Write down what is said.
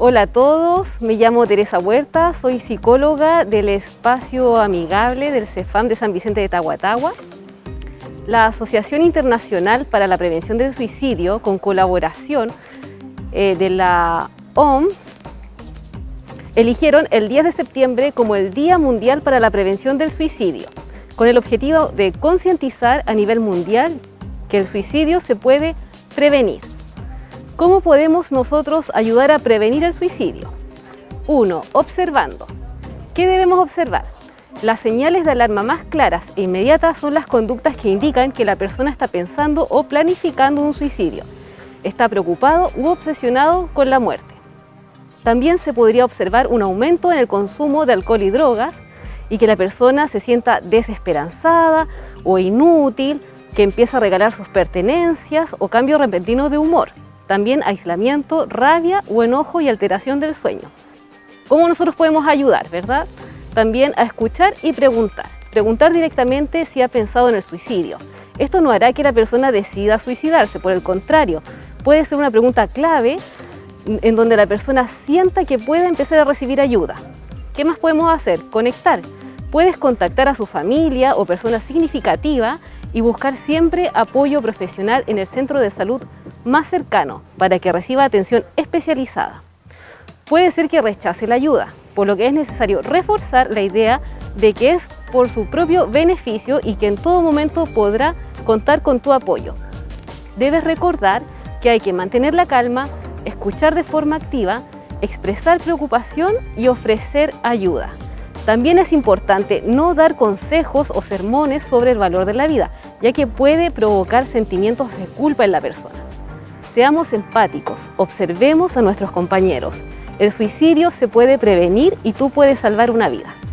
Hola a todos, me llamo Teresa Huerta, soy psicóloga del Espacio Amigable del CEFAM de San Vicente de Tagua. La Asociación Internacional para la Prevención del Suicidio, con colaboración de la OMS, eligieron el 10 de septiembre como el Día Mundial para la Prevención del Suicidio, con el objetivo de concientizar a nivel mundial que el suicidio se puede prevenir. ¿Cómo podemos nosotros ayudar a prevenir el suicidio? 1. Observando. ¿Qué debemos observar? Las señales de alarma más claras e inmediatas son las conductas que indican que la persona está pensando o planificando un suicidio, está preocupado u obsesionado con la muerte. También se podría observar un aumento en el consumo de alcohol y drogas y que la persona se sienta desesperanzada o inútil, que empieza a regalar sus pertenencias o cambio repentino de humor. También aislamiento, rabia o enojo y alteración del sueño. ¿Cómo nosotros podemos ayudar, verdad? También a escuchar y preguntar. Preguntar directamente si ha pensado en el suicidio. Esto no hará que la persona decida suicidarse, por el contrario, puede ser una pregunta clave en donde la persona sienta que puede empezar a recibir ayuda. ¿Qué más podemos hacer? Conectar. Puedes contactar a su familia o persona significativa y buscar siempre apoyo profesional en el centro de salud más cercano para que reciba atención especializada. Puede ser que rechace la ayuda, por lo que es necesario reforzar la idea de que es por su propio beneficio y que en todo momento podrá contar con tu apoyo. Debes recordar que hay que mantener la calma, escuchar de forma activa, expresar preocupación y ofrecer ayuda. También es importante no dar consejos o sermones sobre el valor de la vida, ya que puede provocar sentimientos de culpa en la persona. Seamos empáticos, observemos a nuestros compañeros. El suicidio se puede prevenir y tú puedes salvar una vida.